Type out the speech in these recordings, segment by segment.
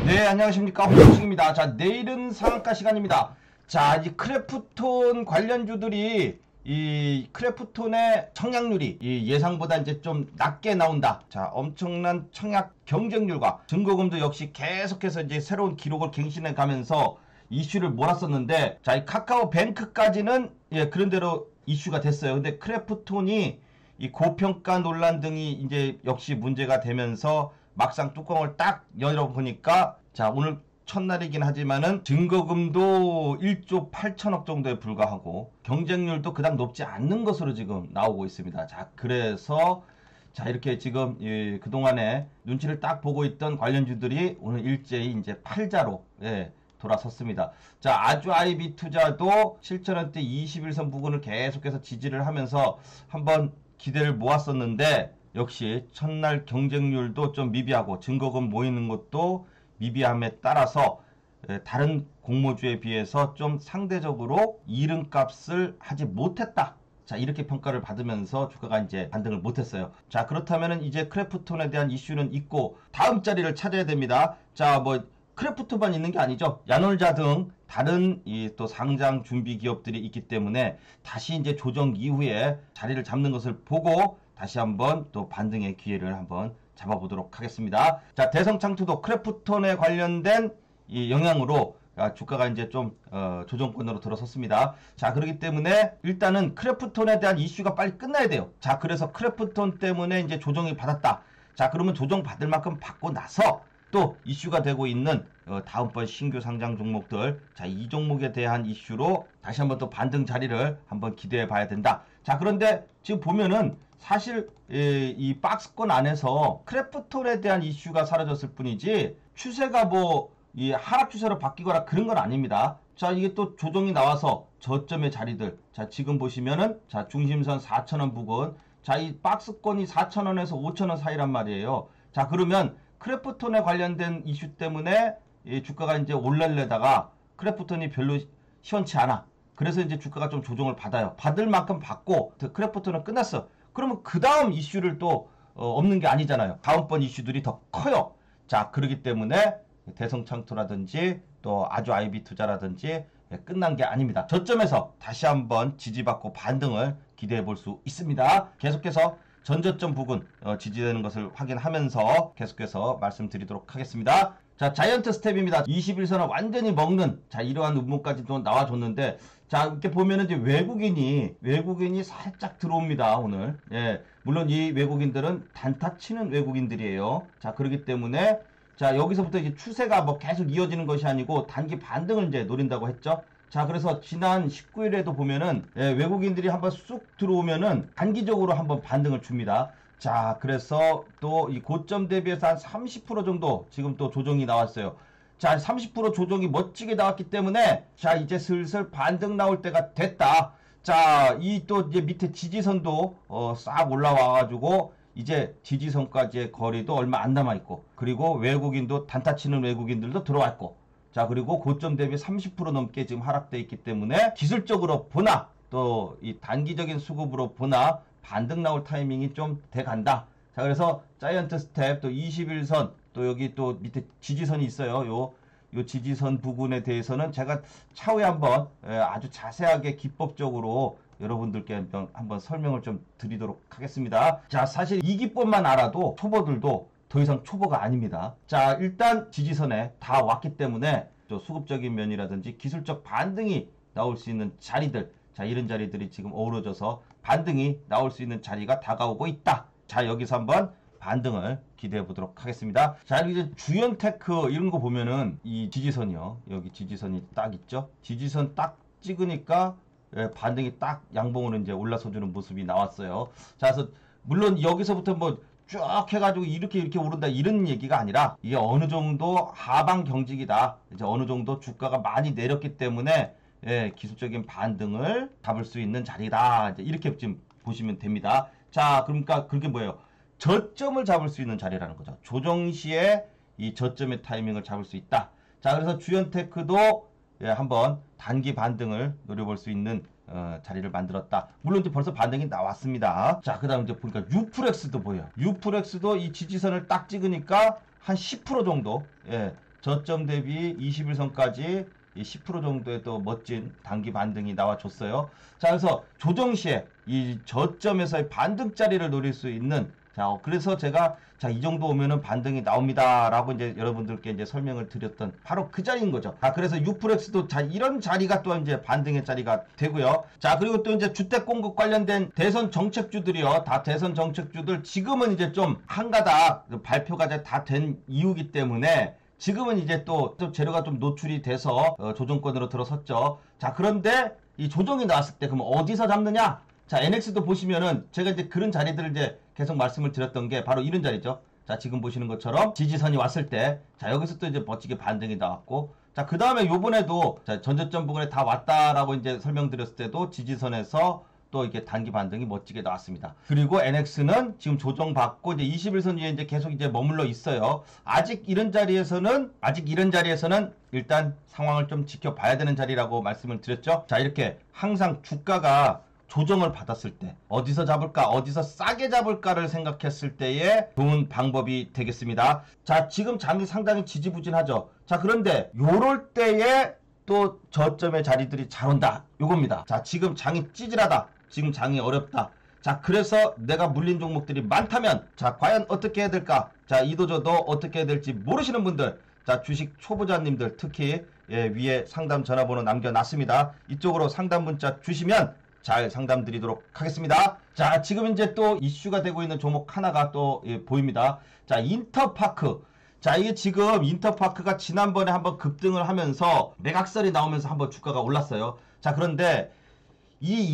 네, 안녕하십니까. 홍정식입니다. 자, 내일은 상한가 시간입니다. 자, 이 크래프톤 관련주들이 이 크래프톤의 청약률이 이 예상보다 이제 좀 낮게 나온다. 자, 엄청난 청약 경쟁률과 증거금도 역시 계속해서 이제 새로운 기록을 갱신해 가면서 이슈를 몰았었는데, 자, 이 카카오뱅크까지는 그런 대로 이슈가 됐어요. 근데 크래프톤이 이 고평가 논란 등이 이제 역시 문제가 되면서 막상 뚜껑을 딱 열어보니까, 자, 오늘 첫날이긴 하지만은 증거금도 1조 8천억 정도에 불과하고 경쟁률도 그닥 높지 않는 것으로 지금 나오고 있습니다. 자, 그래서 자, 이렇게 지금 그동안에 눈치를 딱 보고 있던 관련주들이 오늘 일제히 이제 팔자로 돌아섰습니다. 자, 아주아이비 투자도 7,000원대 21선 부근을 계속해서 지지를 하면서 한번 기대를 모았었는데, 역시 첫날 경쟁률도 좀 미비하고 증거금 모이는 것도 미비함에 따라서 다른 공모주에 비해서 좀 상대적으로 이른값을 하지 못했다. 자, 이렇게 평가를 받으면서 주가가 이제 반등을 못했어요. 자, 그렇다면 이제 크래프톤에 대한 이슈는 있고 다음 자리를 찾아야 됩니다. 자, 뭐 크래프톤만 있는 게 아니죠. 야놀자 등 다른 또 상장 준비 기업들이 있기 때문에 다시 이제 조정 이후에 자리를 잡는 것을 보고 다시 한번 또 반등의 기회를 한번 잡아보도록 하겠습니다. 자, 대성창투도 크래프톤에 관련된 이 영향으로 주가가 이제 좀 조정권으로 들어섰습니다. 자, 그렇기 때문에 일단은 크래프톤에 대한 이슈가 빨리 끝나야 돼요. 자, 그래서 크래프톤 때문에 이제 조정이 받았다. 자, 그러면 조정 받을 만큼 받고 나서 또 이슈가 되고 있는 다음번 신규 상장 종목들, 자, 이 종목에 대한 이슈로 다시 한번 또 반등 자리를 한번 기대해 봐야 된다. 자, 그런데 지금 보면은 사실 이 박스권 안에서 크래프톤에 대한 이슈가 사라졌을 뿐이지 추세가 뭐 이 하락 추세로 바뀌거나 그런 건 아닙니다. 자, 이게 또 조정이 나와서 저점의 자리들, 자, 지금 보시면은 자, 중심선 4,000원 부근, 자, 이 박스권이 4,000원에서 5,000원 사이란 말이에요. 자, 그러면 크래프톤에 관련된 이슈 때문에 이 주가가 이제 올라려다가 크래프톤이 별로 시원치 않아. 그래서 이제 주가가 좀 조정을 받아요. 받을 만큼 받고 크래프톤은 끝났어. 그러면 그 다음 이슈를 또 없는 게 아니잖아요. 다음번 이슈들이 더 커요. 자, 그렇기 때문에 대성창투라든지 또 아주아이비 투자라든지 끝난 게 아닙니다. 저점에서 다시 한번 지지받고 반등을 기대해 볼 수 있습니다. 계속해서 전저점 부근 지지되는 것을 확인하면서 계속해서 말씀드리도록 하겠습니다. 자, 자이언트 스텝입니다. 21선을 완전히 먹는, 자, 이러한 음모까지도 나와줬는데, 자, 이렇게 보면은 이제 외국인이 살짝 들어옵니다, 오늘. 예, 물론 이 외국인들은 단타 치는 외국인들이에요. 자, 그렇기 때문에 자, 여기서부터 이제 추세가 뭐 계속 이어지는 것이 아니고 단기 반등을 이제 노린다고 했죠. 자, 그래서 지난 19일에도 보면은 외국인들이 한번 쑥 들어오면은 단기적으로 한번 반등을 줍니다. 자, 그래서 또 이 고점 대비해서 한 30% 정도 지금 또 조정이 나왔어요. 자, 30% 조정이 멋지게 나왔기 때문에 자, 이제 슬슬 반등 나올 때가 됐다. 자, 이 또 이제 밑에 지지선도 싹 올라와 가지고 이제 지지선까지의 거리도 얼마 안 남아 있고, 그리고 외국인도 단타 치는 외국인들도 들어와 있고, 자, 그리고 고점 대비 30% 넘게 지금 하락돼 있기 때문에 기술적으로 보나 또 이 단기적인 수급으로 보나 반등 나올 타이밍이 좀 돼 간다. 자, 그래서 자이언트 스텝 또 21선 또 여기 또 밑에 지지선이 있어요. 요 지지선 부분에 대해서는 제가 차후에 한번 아주 자세하게 기법적으로 여러분들께 한번 설명을 좀 드리도록 하겠습니다. 자, 사실 이 기법만 알아도 초보들도 더 이상 초보가 아닙니다. 자, 일단 지지선에 다 왔기 때문에 또 수급적인 면이라든지 기술적 반등이 나올 수 있는 자리들, 자, 이런 자리들이 지금 어우러져서 반등이 나올 수 있는 자리가 다가오고 있다. 자, 여기서 한번 반등을 기대해 보도록 하겠습니다. 자, 이제 주연테크 이런 거 보면은 이 지지선이요. 여기 지지선이 딱 있죠. 지지선 딱 찍으니까 반등이 딱 양봉으로 이제 올라서주는 모습이 나왔어요. 자, 그래서 물론 여기서부터 뭐 쭉 해가지고 이렇게 오른다 이런 얘기가 아니라 이게 어느 정도 하방 경직이다. 이제 어느 정도 주가가 많이 내렸기 때문에 기술적인 반등을 잡을 수 있는 자리다. 이제 이렇게 지금 보시면 됩니다. 자, 그러니까 그게 뭐예요? 저점을 잡을 수 있는 자리라는 거죠. 조정 시에 이 저점의 타이밍을 잡을 수 있다. 자, 그래서 주연테크도 한번 단기 반등을 노려볼 수 있는 자리를 만들었다. 물론 이제 벌써 반등이 나왔습니다. 자, 그 다음 이제 보니까 유프렉스도 보여요. 유프렉스도 이 지지선을 딱 찍으니까 한 10% 정도 저점 대비 21선까지 10% 정도의 또 멋진 단기 반등이 나와줬어요. 자, 그래서 조정 시에 이 저점에서의 반등짜리를 노릴 수 있는, 자, 그래서 제가 자, 이 정도 오면은 반등이 나옵니다 라고 이제 여러분들께 이제 설명을 드렸던 바로 그 자리인 거죠. 자, 그래서 6프렉스도 자, 이런 자리가 또 이제 반등의 자리가 되고요. 자, 그리고 또 이제 주택 공급 관련된 대선 정책주들이요. 다 대선 정책주들 지금은 이제 좀 한가닥 발표가 다 된 이유기 때문에 지금은 이제 또 재료가 좀 노출이 돼서 조정권으로 들어섰죠. 자, 그런데 이 조정이 나왔을 때 그럼 어디서 잡느냐? 자, NX도 보시면은 제가 이제 그런 자리들을 이제 계속 말씀을 드렸던 게 바로 이런 자리죠. 자, 지금 보시는 것처럼 지지선이 왔을 때, 자, 여기서 또 이제 멋지게 반등이 나왔고, 자, 그 다음에 요번에도 자, 전저점 부근에 다 왔다라고 이제 설명드렸을 때도 지지선에서 또 이게 단기 반등이 멋지게 나왔습니다. 그리고 NX는 지금 조정받고 이제 21선 위에 이제 계속 이제 머물러 있어요. 아직 이런 자리에서는 일단 상황을 좀 지켜봐야 되는 자리라고 말씀을 드렸죠. 자, 이렇게 항상 주가가 조정을 받았을 때 어디서 잡을까, 어디서 싸게 잡을까를 생각했을 때의 좋은 방법이 되겠습니다. 자, 지금 장이 상당히 지지부진하죠. 자, 그런데 요럴 때에 또 저점의 자리들이 잘 온다, 요겁니다. 자, 지금 장이 찌질하다, 지금 장이 어렵다. 자, 그래서 내가 물린 종목들이 많다면, 자, 과연 어떻게 해야 될까? 자, 이도저도 어떻게 해야 될지 모르시는 분들, 자, 주식 초보자님들 특히 위에 상담 전화번호 남겨놨습니다. 이쪽으로 상담 문자 주시면 잘 상담 드리도록 하겠습니다. 자, 지금 이제 또 이슈가 되고 있는 종목 하나가 또 보입니다. 자, 인터파크. 자, 이게 지금 인터파크가 지난번에 한번 급등을 하면서 매각설이 나오면서 한번 주가가 올랐어요. 자, 그런데 이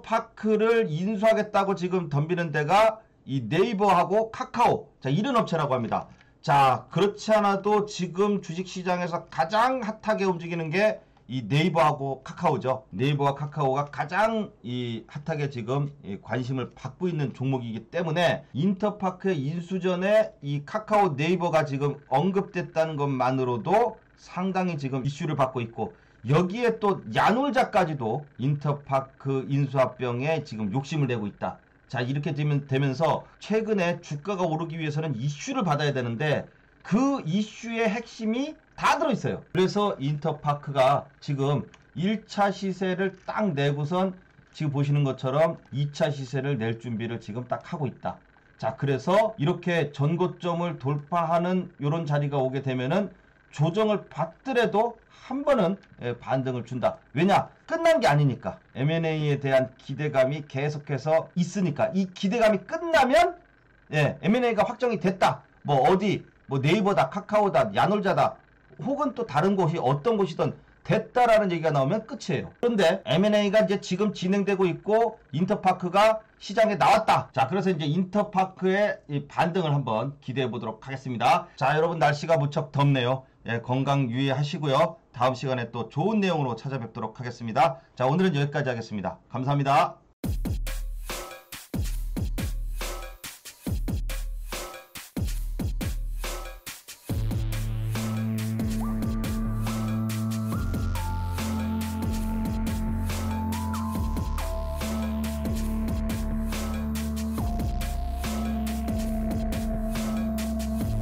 인터파크를 인수하겠다고 지금 덤비는 데가 이 네이버하고 카카오, 자, 이런 업체라고 합니다. 자, 그렇지 않아도 지금 주식시장에서 가장 핫하게 움직이는 게 이 네이버하고 카카오죠. 네이버와 카카오가 가장 이 핫하게 지금 관심을 받고 있는 종목이기 때문에 인터파크의 인수 전에 이 카카오 네이버가 지금 언급됐다는 것만으로도 상당히 지금 이슈를 받고 있고, 여기에 또 야놀자까지도 인터파크 인수합병에 지금 욕심을 내고 있다. 자, 이렇게 되면서 최근에 주가가 오르기 위해서는 이슈를 받아야 되는데 그 이슈의 핵심이 다 들어있어요. 그래서 인터파크가 지금 1차 시세를 딱 내고선 지금 보시는 것처럼 2차 시세를 낼 준비를 지금 딱 하고 있다. 자, 그래서 이렇게 전고점을 돌파하는 이런 자리가 오게 되면은 조정을 받더라도 한 번은 반등을 준다. 왜냐? 끝난 게 아니니까. M&A에 대한 기대감이 계속해서 있으니까. 이 기대감이 끝나면 M&A가 확정이 됐다. 뭐 어디 뭐 네이버다, 카카오다, 야놀자다, 혹은 또 다른 곳이 어떤 곳이든 됐다라는 얘기가 나오면 끝이에요. 그런데 M&A가 이제 지금 진행되고 있고 인터파크가 시장에 나왔다. 자, 그래서 이제 인터파크의 이 반등을 한번 기대해 보도록 하겠습니다. 자, 여러분 날씨가 무척 덥네요. 건강 유의하시고요. 다음 시간에 또 좋은 내용으로 찾아뵙도록 하겠습니다. 자, 오늘은 여기까지 하겠습니다. 감사합니다.